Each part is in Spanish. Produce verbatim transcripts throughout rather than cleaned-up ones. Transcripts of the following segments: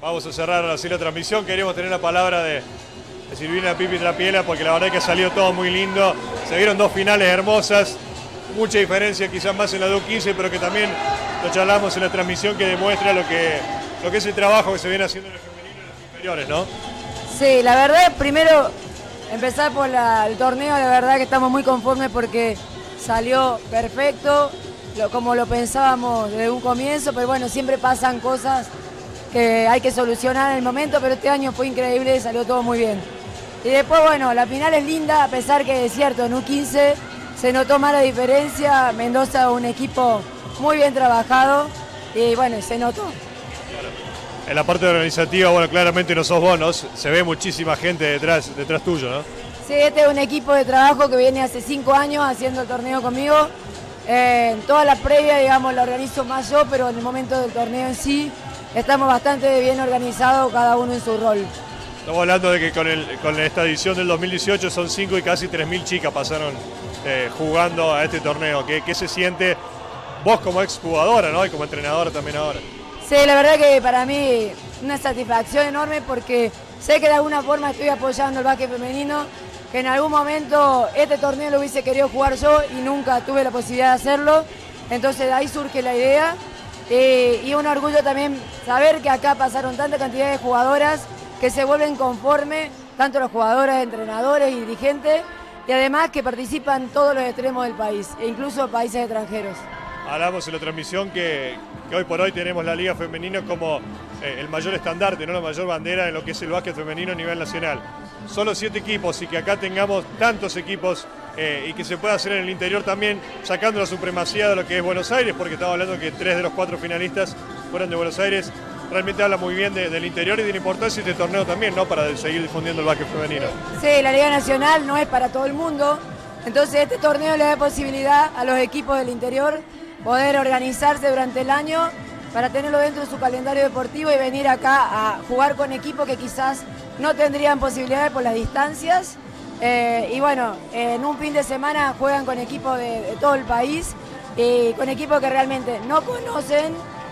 Vamos a cerrar así la transmisión. Queremos tener la palabra de, de Silvina Pipi Trapiela, porque la verdad que ha salido todo muy lindo. Se vieron dos finales hermosas, mucha diferencia quizás más en la de U quince, pero que también lo charlamos en la transmisión, que demuestra lo que, lo que es el trabajo que se viene haciendo en el femenino y en los inferiores, ¿no? Sí, la verdad, primero empezar por la, el torneo, la verdad que estamos muy conformes porque salió perfecto, lo, como lo pensábamos desde un comienzo, pero bueno, siempre pasan cosas que hay que solucionar en el momento, pero este año fue increíble, salió todo muy bien. Y después, bueno, la final es linda, a pesar que es cierto, en U quince se notó más la diferencia, Mendoza un equipo muy bien trabajado y bueno, se notó. En la parte organizativa, bueno, claramente no sos vos, ¿no? Se ve muchísima gente detrás, detrás tuyo, ¿no? Sí, este es un equipo de trabajo que viene hace cinco años haciendo el torneo conmigo. Eh, en toda la previa, digamos, la organizo más yo, pero en el momento del torneo en sí, estamos bastante bien organizados, cada uno en su rol. Estamos hablando de que con, el, con esta edición del dos mil dieciocho son cinco y casi tres mil chicas pasaron eh, jugando a este torneo. ¿Qué, ¿Qué se siente vos como exjugadora, ¿no? Y como entrenadora también ahora? Sí, la verdad que para mí una satisfacción enorme porque sé que de alguna forma estoy apoyando el básquet femenino, que en algún momento este torneo lo hubiese querido jugar yo y nunca tuve la posibilidad de hacerlo, entonces de ahí surge la idea eh, y un orgullo también saber que acá pasaron tanta cantidad de jugadoras que se vuelven conformes, tanto los jugadores, entrenadores y dirigentes, y además que participan todos los extremos del país, e incluso países extranjeros. Hablamos en la transmisión que, que hoy por hoy tenemos la Liga Femenina como eh, el mayor estandarte, ¿no? La mayor bandera en lo que es el básquet femenino a nivel nacional. Solo siete equipos y que acá tengamos tantos equipos eh, y que se pueda hacer en el interior también, sacando la supremacía de lo que es Buenos Aires, porque estaba hablando que tres de los cuatro finalistas fueron de Buenos Aires. Realmente habla muy bien de, del interior y de la importancia de este torneo también, ¿no? Para seguir difundiendo el básquet femenino. Sí, la Liga Nacional no es para todo el mundo, entonces este torneo le da posibilidad a los equipos del interior poder organizarse durante el año para tenerlo dentro de su calendario deportivo y venir acá a jugar con equipos que quizás no tendrían posibilidades por las distancias. Eh, y bueno, en un fin de semana juegan con equipos de, de todo el país y con equipos que realmente no conocen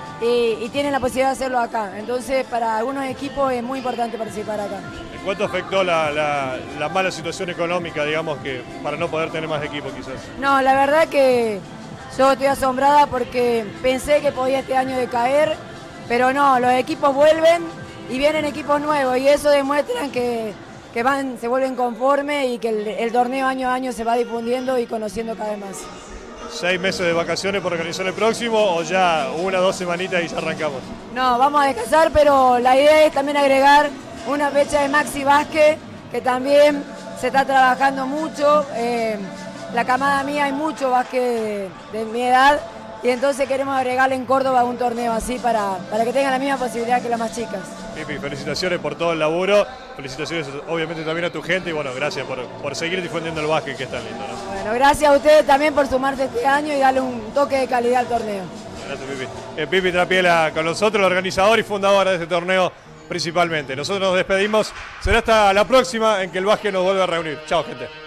y, y tienen la posibilidad de hacerlo acá. Entonces, para algunos equipos es muy importante participar acá. ¿En cuánto afectó la, la, la mala situación económica, digamos, que para no poder tener más equipos quizás? No, la verdad que yo estoy asombrada porque pensé que podía este año decaer, pero no, los equipos vuelven y vienen equipos nuevos y eso demuestra que, que van, se vuelven conformes y que el, el torneo año a año se va difundiendo y conociendo cada vez más. ¿Seis meses de vacaciones por organizar el próximo o ya una o dos semanitas y ya arrancamos? No, vamos a descansar, pero la idea es también agregar una fecha de Maxi Básquet, que también se está trabajando mucho. Eh, la camada mía hay mucho básquet de, de mi edad y entonces queremos agregarle en Córdoba un torneo así para, para que tengan la misma posibilidad que las más chicas. Pipi, felicitaciones por todo el laburo, felicitaciones obviamente también a tu gente y bueno, gracias por, por seguir difundiendo el básquet que es tan lindo, ¿no? Bueno, gracias a ustedes también por sumarse este año y darle un toque de calidad al torneo. Gracias, Pipi. Eh, Pipi Trapiela con nosotros, el organizador y fundador de este torneo principalmente. Nosotros nos despedimos, será hasta la próxima en que el básquet nos vuelva a reunir. Chao, gente.